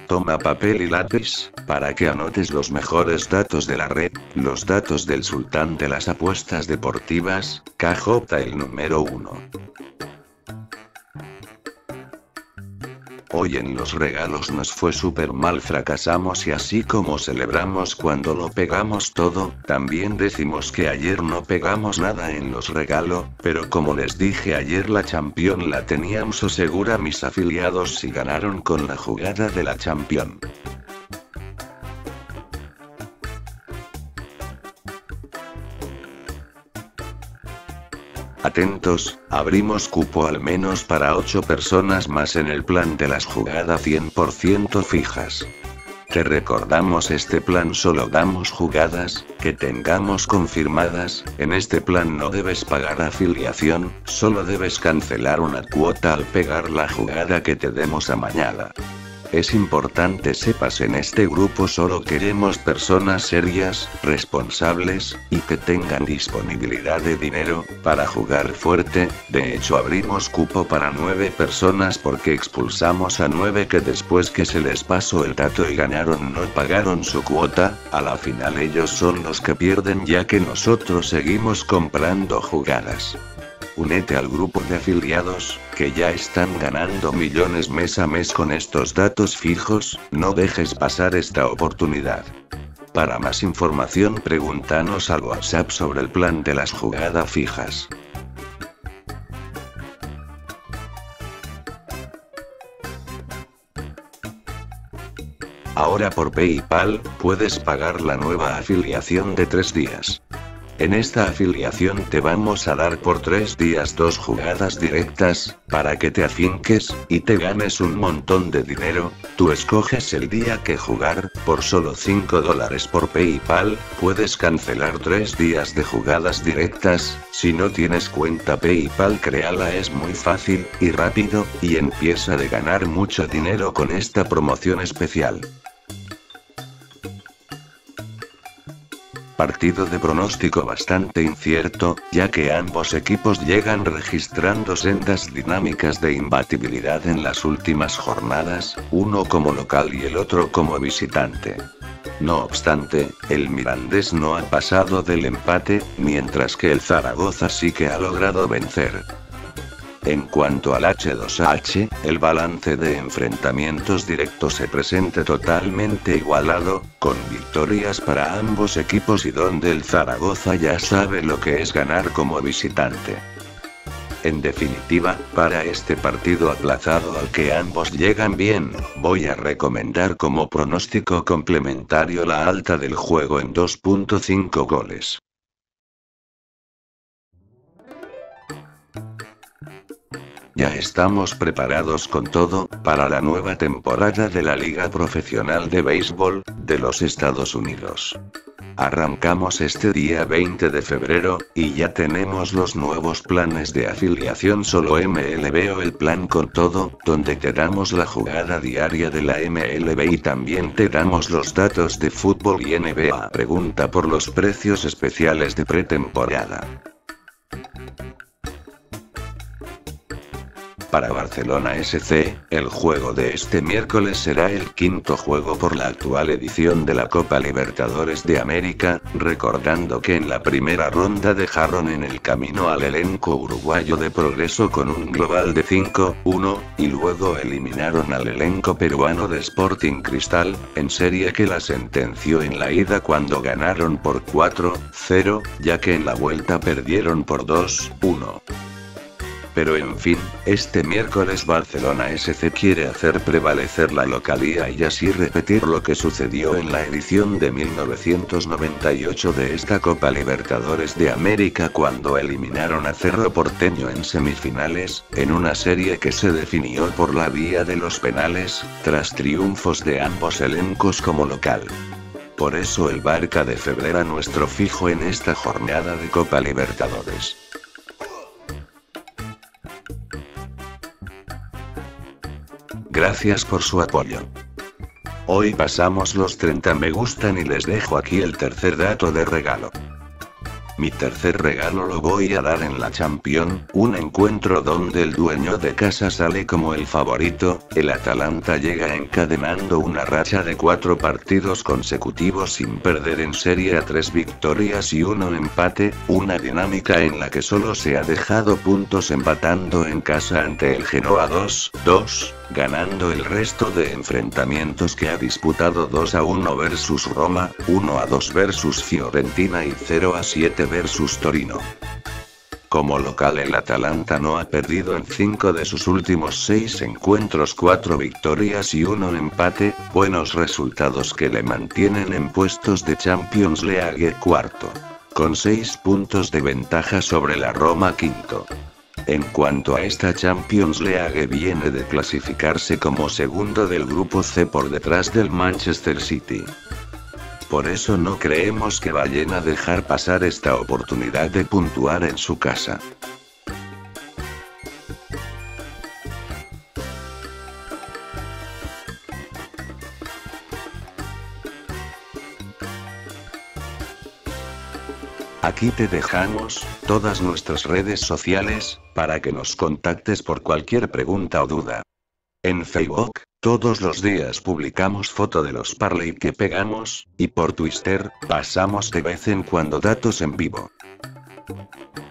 Toma papel y lápiz, para que anotes los mejores datos de la red, los datos del sultán de las apuestas deportivas, KJ el número 1. Hoy en los regalos nos fue súper mal, fracasamos y así como celebramos cuando lo pegamos todo, también decimos que ayer no pegamos nada en los regalos, pero como les dije ayer la Champions la tenían segura mis afiliados y ganaron con la jugada de la Champions. Atentos, abrimos cupo al menos para 8 personas más en el plan de las jugadas 100% fijas. Te recordamos, este plan solo damos jugadas que tengamos confirmadas. En este plan no debes pagar afiliación, solo debes cancelar una cuota al pegar la jugada que te demos amañada. Es importante sepas, en este grupo solo queremos personas serias, responsables, y que tengan disponibilidad de dinero, para jugar fuerte. De hecho abrimos cupo para 9 personas porque expulsamos a 9 que después que se les pasó el dato y ganaron no pagaron su cuota. A la final ellos son los que pierden, ya que nosotros seguimos comprando jugadas. Únete al grupo de afiliados, que ya están ganando millones mes a mes con estos datos fijos. No dejes pasar esta oportunidad. Para más información pregúntanos al WhatsApp sobre el plan de las jugadas fijas. Ahora por PayPal, puedes pagar la nueva afiliación de 3 días. En esta afiliación te vamos a dar por 3 días 2 jugadas directas, para que te afinques, y te ganes un montón de dinero. Tú escoges el día que jugar, por solo $5 por PayPal, puedes cancelar 3 días de jugadas directas. Si no tienes cuenta PayPal, créala, es muy fácil, y rápido, y empieza a ganar mucho dinero con esta promoción especial. Partido de pronóstico bastante incierto, ya que ambos equipos llegan registrando sendas dinámicas de imbatibilidad en las últimas jornadas, uno como local y el otro como visitante. No obstante, el Mirandés no ha pasado del empate, mientras que el Zaragoza sí que ha logrado vencer. En cuanto al H2H, el balance de enfrentamientos directos se presenta totalmente igualado, con victorias para ambos equipos y donde el Zaragoza ya sabe lo que es ganar como visitante. En definitiva, para este partido aplazado al que ambos llegan bien, voy a recomendar como pronóstico complementario la alta del juego en 2.5 goles. Ya estamos preparados con todo, para la nueva temporada de la Liga Profesional de Béisbol, de los Estados Unidos. Arrancamos este día 20 de febrero, y ya tenemos los nuevos planes de afiliación solo MLB o el plan con todo, donde te damos la jugada diaria de la MLB y también te damos los datos de fútbol y NBA. Pregunta por los precios especiales de pretemporada. Para Barcelona SC, el juego de este miércoles será el quinto juego por la actual edición de la Copa Libertadores de América, recordando que en la primera ronda dejaron en el camino al elenco uruguayo de Progreso con un global de 5-1, y luego eliminaron al elenco peruano de Sporting Cristal, en serie que la sentenció en la ida cuando ganaron por 4-0, ya que en la vuelta perdieron por 2-1. Pero en fin, este miércoles Barcelona SC quiere hacer prevalecer la localía y así repetir lo que sucedió en la edición de 1998 de esta Copa Libertadores de América cuando eliminaron a Cerro Porteño en semifinales, en una serie que se definió por la vía de los penales, tras triunfos de ambos elencos como local. Por eso el Barca de Febrera nuestro fijo en esta jornada de Copa Libertadores. Gracias por su apoyo. Hoy pasamos los 30 me gustan y les dejo aquí el tercer dato de regalo. Mi tercer regalo lo voy a dar en la Champions, un encuentro donde el dueño de casa sale como el favorito. El Atalanta llega encadenando una racha de 4 partidos consecutivos sin perder en Serie A, 3 victorias y 1 empate, una dinámica en la que solo se ha dejado puntos empatando en casa ante el Genoa 2-2, ganando el resto de enfrentamientos que ha disputado 2-1 versus Roma, 1-2 versus Fiorentina y 0-7 versus Torino. Como local, el Atalanta no ha perdido en 5 de sus últimos 6 encuentros, 4 victorias y 1 empate, buenos resultados que le mantienen en puestos de Champions League cuarto, con 6 puntos de ventaja sobre la Roma quinto. En cuanto a esta Champions League, viene de clasificarse como segundo del grupo C por detrás del Manchester City. Por eso no creemos que vayan a dejar pasar esta oportunidad de puntuar en su casa. Aquí te dejamos todas nuestras redes sociales, para que nos contactes por cualquier pregunta o duda. En Facebook, todos los días publicamos foto de los parlay que pegamos, y por Twitter, pasamos de vez en cuando datos en vivo.